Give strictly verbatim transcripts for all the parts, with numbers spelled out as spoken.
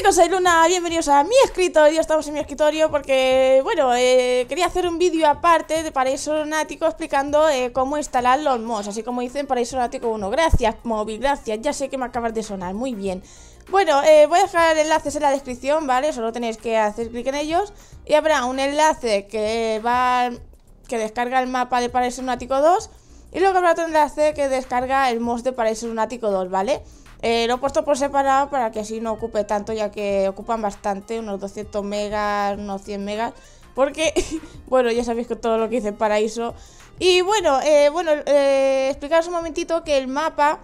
chicos, soy Luna, bienvenidos a mi escritorio. Estamos en mi escritorio porque, bueno, eh, quería hacer un vídeo aparte de Paraíso Lunático explicando eh, cómo instalar los mods, así como dice en Paraíso Lunático uno. Gracias, móvil, gracias, ya sé que me acabas de sonar, muy bien. Bueno, eh, voy a dejar enlaces en la descripción, ¿vale? Solo tenéis que hacer clic en ellos y habrá un enlace que va que descarga el mapa de Paraíso Lunático dos y luego habrá otro enlace que descarga el mod de Paraíso Lunático dos, ¿vale? Eh, lo he puesto por separado para que así no ocupe tanto, ya que ocupan bastante, unos doscientos megas, unos cien megas, porque, bueno, ya sabéis que todo lo que hice en Paraíso. Y bueno, eh, bueno eh, explicaros un momentito que el mapa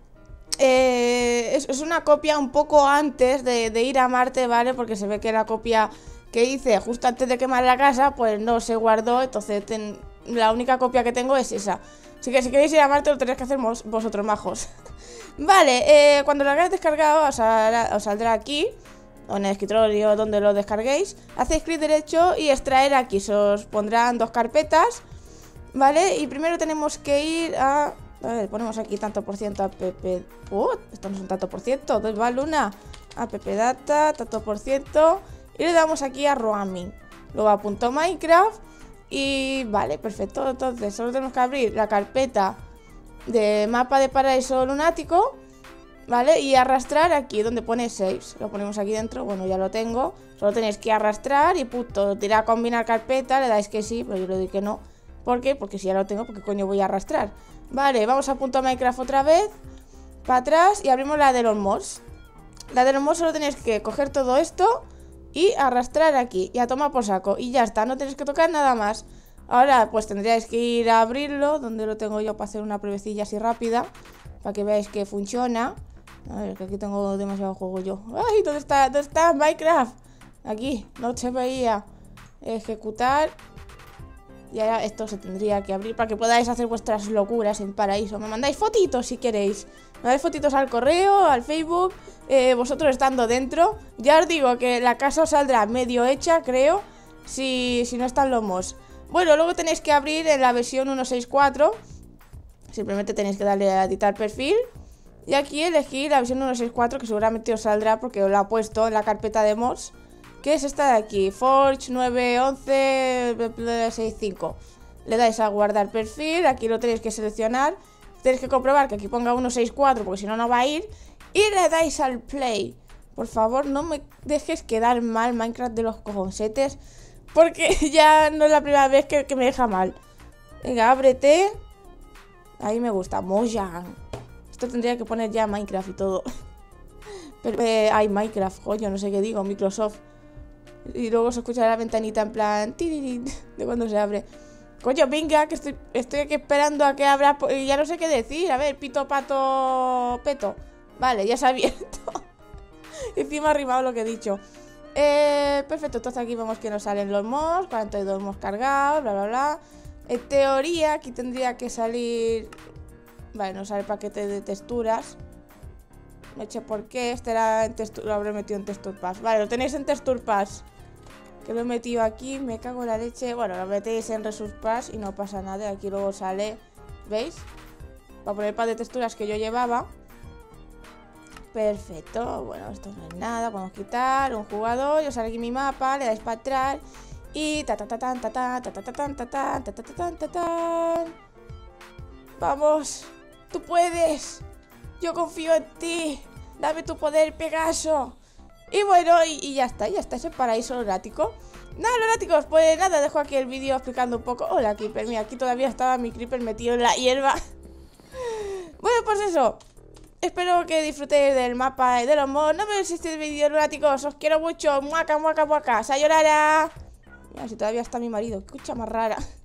eh, es, es una copia un poco antes de, de ir a Marte, ¿vale? Porque se ve que la copia que hice justo antes de quemar la casa, pues no se guardó, entonces ten, la única copia que tengo es esa. Así que si queréis ir a Marte lo tenéis que hacer vosotros, majos. Vale, eh, cuando lo hayáis descargado os, saldrá, os saldrá aquí, o en el escritorio donde lo descarguéis. Hacéis clic derecho y extraer aquí, se os pondrán dos carpetas, ¿vale? Y primero tenemos que ir a... A ver, ponemos aquí tanto por ciento app... Uh, esto no es un tanto por ciento, ¿dónde va Luna? App data, tanto por ciento. Y le damos aquí a roaming. Luego a punto Minecraft. Y vale, perfecto. Entonces solo tenemos que abrir la carpeta de mapa de Paraíso Lunático, ¿vale? Y arrastrar aquí donde pone saves. Lo ponemos aquí dentro, bueno, ya lo tengo. Solo tenéis que arrastrar y punto. Dirá combinar carpeta, le dais que sí, pero yo le doy que no. ¿Por qué? Porque si ya lo tengo, ¿por qué coño voy a arrastrar? Vale, vamos a punto Minecraft otra vez, para atrás, y abrimos la de los mods. La de los mods solo tenéis que coger todo esto y arrastrar aquí, y a tomar por saco, y ya está, no tenéis que tocar nada más. Ahora pues tendríais que ir a abrirlo, donde lo tengo yo para hacer una pruebecilla así rápida, para que veáis que funciona. A ver, que aquí tengo demasiado juego yo. ¡Ay! ¿Dónde está? ¿Dónde está Minecraft? Aquí, no se veía. Ejecutar. Y ahora esto se tendría que abrir para que podáis hacer vuestras locuras en Paraíso. Me mandáis fotitos si queréis. Me mandáis fotitos al correo, al Facebook, eh, vosotros estando dentro. Ya os digo que la casa os saldrá medio hecha, creo, si, si no están los mods. Bueno, luego tenéis que abrir en la versión uno punto seis punto cuatro. Simplemente tenéis que darle a editar perfil. Y aquí elegir la versión uno punto seis punto cuatro, que seguramente os saldrá porque os la he puesto en la carpeta de mods, que es esta de aquí, Forge nueve once sesenta y cinco. Le dais a guardar perfil, aquí lo tenéis que seleccionar. Tenéis que comprobar que aquí ponga uno punto seis punto cuatro, porque si no, no va a ir. Y le dais al play. Por favor, no me dejes quedar mal, Minecraft de los cojonsetes, porque ya no es la primera vez que, que me deja mal. Venga, ábrete. Ahí me gusta, Mojang. Esto tendría que poner ya Minecraft y todo. Pero, eh, hay Minecraft, coño, no sé qué digo, Microsoft. Y luego se escucha la ventanita en plan tirirín, de cuando se abre. Coño, venga, que estoy, estoy aquí esperando a que abra. Y ya no sé qué decir. A ver, pito, pato, peto. Vale, ya se ha abierto. Encima ha rimado lo que he dicho. Eh, perfecto, entonces aquí vemos que nos salen los mods, cuarenta y dos mods cargados, bla, bla, bla. En teoría, aquí tendría que salir... Vale, nos sale el paquete de texturas. No sé por qué, este era en textura, lo habré metido en Texture Pass. Vale, lo tenéis en Texture Pass. Que lo he metido aquí, me cago en la leche. Bueno, lo metéis en Resource Pass y no pasa nada. Aquí luego sale, ¿veis? Para poner el pack de texturas que yo llevaba. Perfecto, bueno, esto no es nada. Podemos quitar un jugador, yo sale aquí mi mapa, le dais para atrás y ta ta ta tan ta ta ta ta ta tan ta ta ta ta ta ta ta. Vamos, tú puedes. Yo confío en ti. Dame tu poder, Pegaso. Y bueno, y, y ya está, ya está ese Paraíso Lunático. Nada, lunáticos, pues nada, dejo aquí el vídeo explicando un poco. Hola, Creeper, mira, aquí todavía estaba mi Creeper metido en la hierba. Bueno, pues eso. Espero que disfrutéis del mapa y de los mods. No me olvidéis este vídeo, lunáticos. Os quiero mucho. Muaca, muaca, muaca. Sayonara. Mira, si todavía está mi marido. Qué escucha más rara.